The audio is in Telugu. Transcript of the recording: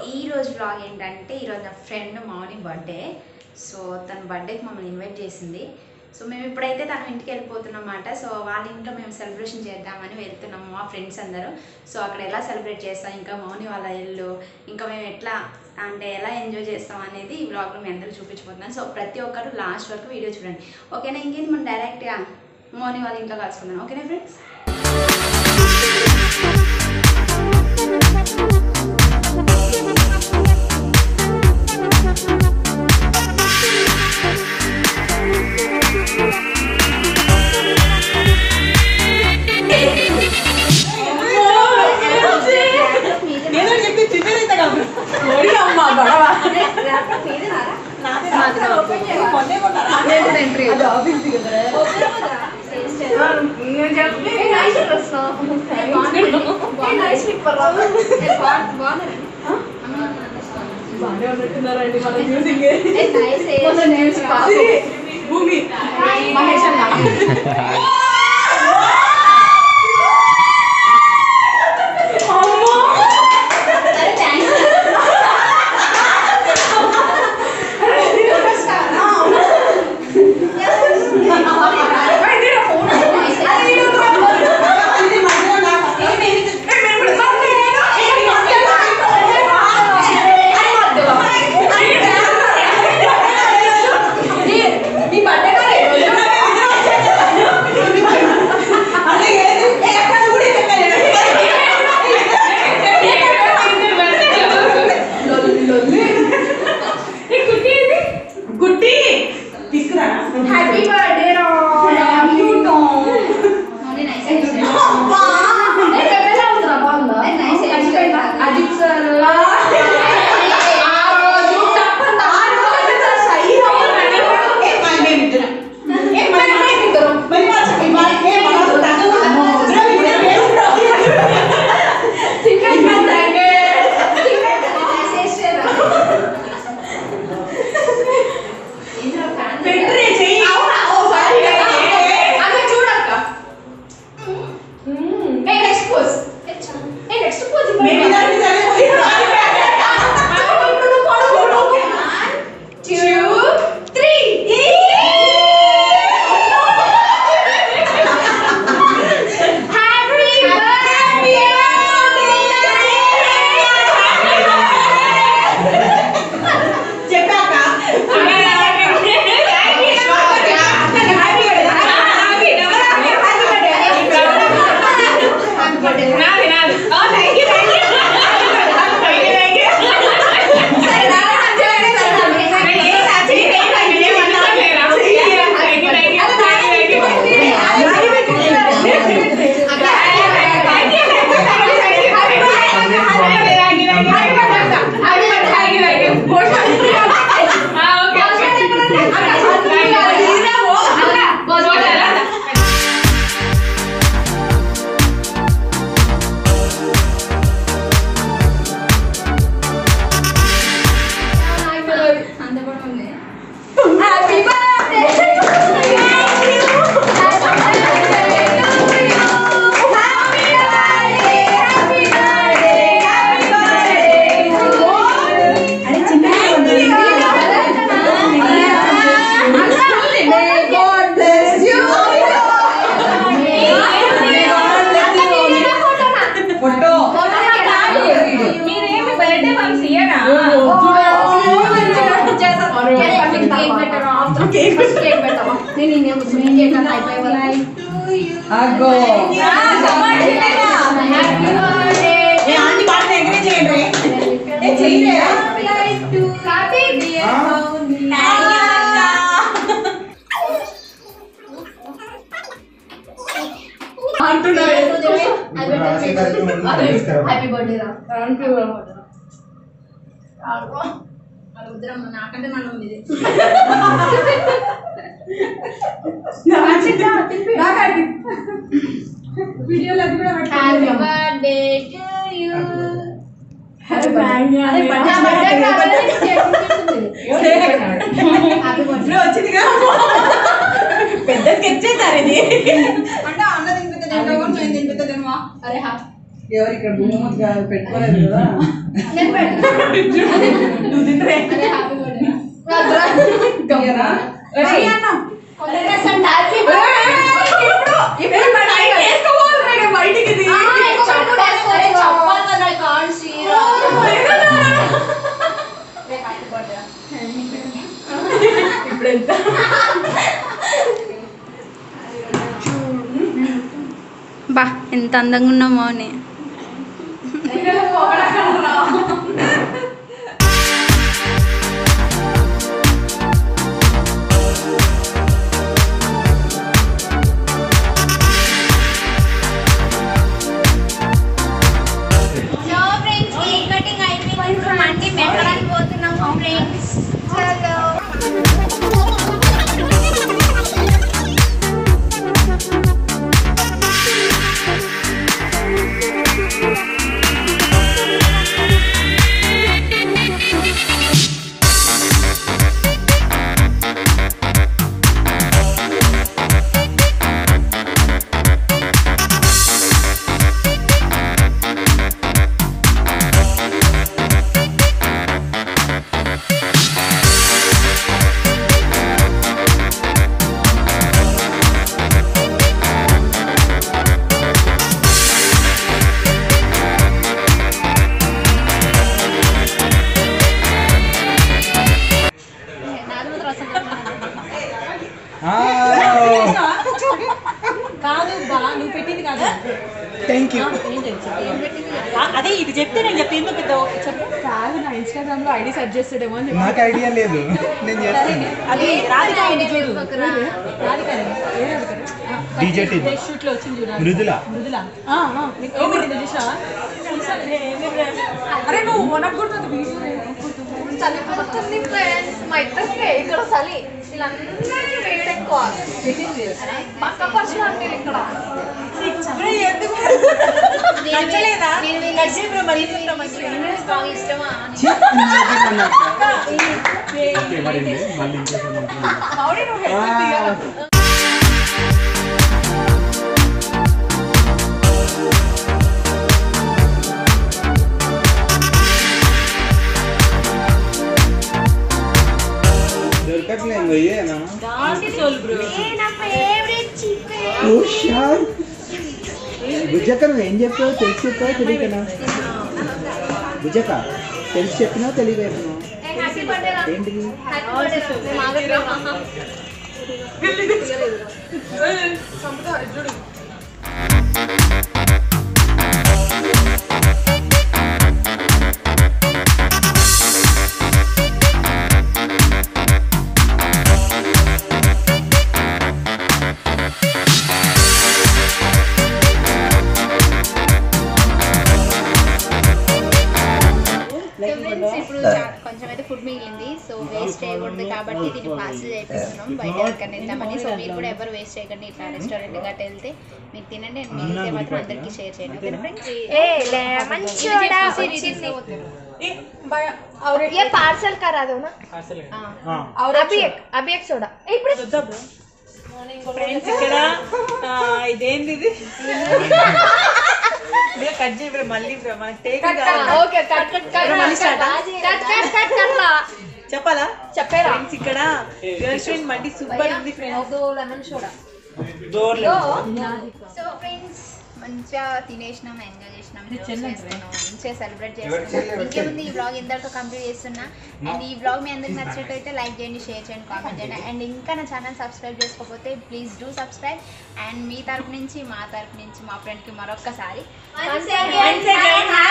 ఈ రోజు వ్లాగ్ ఏంటంటే ఈరోజు నా ఫ్రెండ్ మౌని బర్త్డే. సో తన బర్త్డేకి మమ్మల్ని ఇన్వైట్ చేసింది. సో మేము ఇప్పుడైతే తన ఇంటికి వెళ్ళిపోతున్నమాట. సో వాళ్ళ ఇంట్లో మేము సెలబ్రేషన్ చేద్దామని వెళ్తున్నాము మా ఫ్రెండ్స్ అందరూ. సో అక్కడ ఎలా సెలబ్రేట్ చేస్తాం, ఇంకా మౌని వాళ్ళ ఇల్లు, ఇంకా మేము ఎట్లా అంటే ఎలా ఎంజాయ్ చేస్తాం అనేది ఈ వ్లాగ్లో మీ అందరూ చూపించబోతున్నాను. సో ప్రతి ఒక్కరు లాస్ట్ వరకు వీడియో చూడండి, ఓకేనా? ఇంకేంటి మనం డైరెక్ట్గా మౌని వాళ్ళ ఇంట్లో కలుసుకుందాం, ఓకేనా ఫ్రెండ్స్? భూమి మహేష్ అన్న నాకంటే మనం ఇది వీడియోలో అది కూడా happy birthday to you happy birthday వచ్చిందిగా పెద్ద స్కెచ్ చేశారు ఇది అంటే అన్న తినిపితే తింటావా నేను తినిపితే తినవా అరే ఎవరు ఇక్కడ భూమి పెట్టుకోలేదు కదా నేను నువ్వు తింటే ఇప్పుడు ఎంత బా ఎంత అందంగా ఉన్నామో అని కాదు బా నువ్వు పెట్టింది కాదు థ్యాంక్యూ అదే ఇది చెప్తే నేను చెప్పింది పెద్ద చెప్పు కాదు నా ఇన్స్టాగ్రామ్ లో ఐడి సెర్చ్ చేస్తాడేమో అని నాకు ఐడియా లేదు నేను చేస్తాను అది రాధిక ఉంది చూడు రాధిక డీజేటీ షూట్ లో వచ్చింది చూడ మృదుల మృదుల చూసావా అరే నువ్వు మనకుంటుంది చలిపోతుంది ఫ్రెండ్స్ మా ఇద్దరికి ఇక్కడ చలి వీళ్ళందరికీ వేడి ఎక్కువ పక్క పర్సన్ అంటే ఇక్కడ ఇష్టమా బుజ్జక్క నువ్వు ఏం చెప్పావు తెలిసి చెప్పావు తెలియకనా బుజ్జక్క తెలిసి చెప్పినావు తెలియకపోయినావు ఏంటిది ఇప్పుడు కొంచెం అయితే ఫుడ్ మిగిలింది సో వేస్ట్ చేయకూడదు కాబట్టి దీన్ని పార్సల్ చేపిస్తున్నాం బయట ఎవరికైనా ఇద్దామని సో మీరు కూడా ఎవరు వేస్ట్ చేయకండి ఇట్లా రెస్టారెంట్ గట్ట వెళ్తే మీరు తినండి అండ్ మిగిలితే మాత్రం అందరికీ షేర్ చేయండి ఓకేనా ఫ్రెండ్స్ ये पार्सल करा दो ना और अभी एक सोडा ఇప్పుడు ఫ్రెండ్స్ ఇక్కడ ఇదేంది ఇది కట్ చేయ మళ్ళీ మనకి take okay cut cut cut cut కట్లా చెప్పాలా చెప్పేరా ఫ్రెండ్స్ ఇక్కడ గర్ల్ఫ్రెండ్ మళ్ళీ సూపర్ ఉంది friends lemon soda so friends మంచిగా తినేసినాం ఎంజాయ్ చేసినాం మంచిగా సెలబ్రేట్ చేస్తున్నాం ఇంకేముంది ఈ బ్లాగ్ ఇంతటితో కంప్లీట్ చేస్తున్నా అండ్ ఈ బ్లాగ్ మీ అందరికి నచ్చినట్టయితే లైక్ చేయండి షేర్ చేయండి కామెంట్ చేయండి అండ్ ఇంకా నా ఛానల్ సబ్స్క్రైబ్ చేసుకోకపోతే ప్లీజ్ డూ సబ్స్క్రైబ్ అండ్ మీ తరపు నుంచి మా తరపు నుంచి మా ఫ్రెండ్కి మరొక్కసారి